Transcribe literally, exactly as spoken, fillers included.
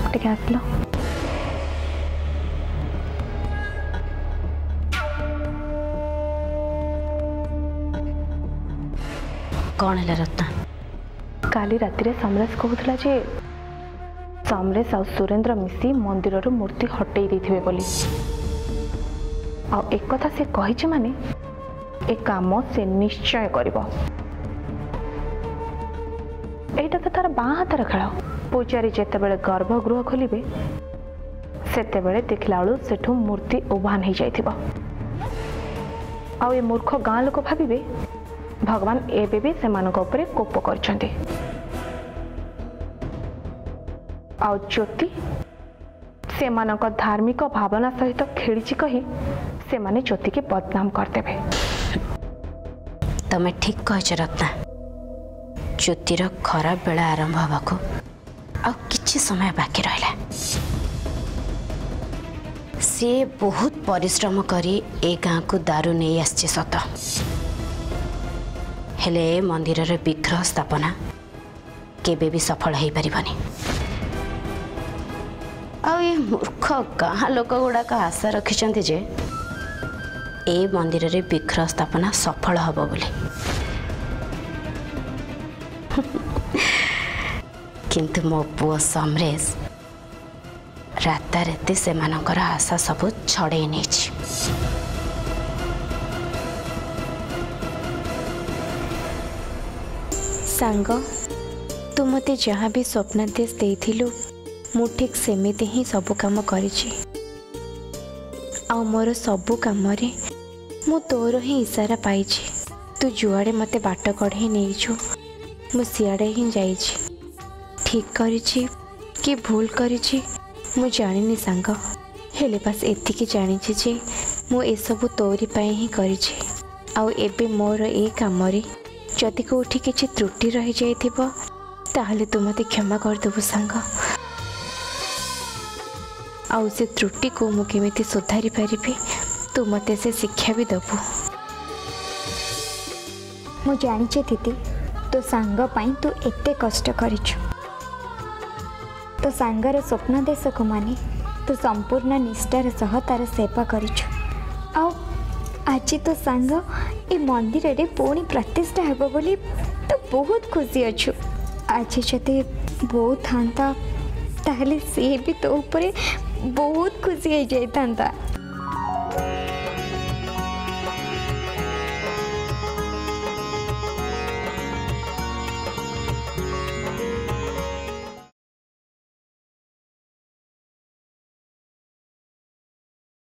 टिके आसलो कौन है रत्ना? काली राति रे समरेश कहूला जे समरेश आ सुरेंद्र मिसी मंदिर मूर्ति हटई देथिबे बोली आ एक कथा से कहिছে माने ए काम से निश्चय करिवो। एटा तो तार बाँ हाथर खेल। पूजारी जेते बेले गर्भगृह खोलिबे सेते बेले देखला बेलू सेठू मूर्ति उभान हो जाइथिबो आ ए मूर्ख गाँ लोक भाबिबे भगवान एबे भी सेमानक उपरे कोप करछन्ते आ ज्योति सेमानक धार्मिक भावना सहित खेली कही से माने ज्योति के बदनाम करदेबे। तमें ठीक कह रत्ना। ज्योतिर खराब बेला आरंभ होगा आ किछि समय बाकी रहा। सी बहुत परिश्रम करी ए गाँ को दारू नहीं आसछि सत, हेले मंदिर रे विग्रह स्थापना केबे भी सफल हो पारिबनी। आ ये मूर्ख गाँ लोक गुड़ाक आशा रखिछन्ति जे ए मंदिर रे विग्रह स्थापना सफल हबो बोली, किंतु मो पुओ समरेश राताराति से मानकर आशा सब छड़े नहीं। सांग तू मते जहाँ भी स्वप्नादेश देथिलु मु ठीक सेमिति ही सब काम करिछि आ मोर सबु काम रे मु तोर ही इशारा पाइछि। तू जुआड़े मते बाट कढ़े नहीं छु मु सियाड़े ही जाइछि। ठीक करिछि कि भूल करिछि मु जानिनी सांग, हेले बस एतिकी जानिछि जे मु ए सब तोरी पाई ही करिछि। आ एबे मोर ए काम रे जदि कोठी किछि त्रुटि रहि जाइथिबो ताहले तू मते क्षमा कर देबो सांग। आउ से त्रुटि को मु केमिति सुधारी पारिबी तू मते से शिक्षा भी दबु। मु जानिछे दीदी तो सांग पाई तू एते कष्ट करिछु। तो सांगर स्वप्नादेश को माने तू संपूर्ण निष्ठार सह तार सेवा करिछु। आ आज तो सांग ए मंदिर रे पुणी प्रतिष्ठा हेबो बोली तो बहुत खुशी अच्छु। आज जदि बो था ताहले से भी तो ऊपर बहुत खुशी हो जाता।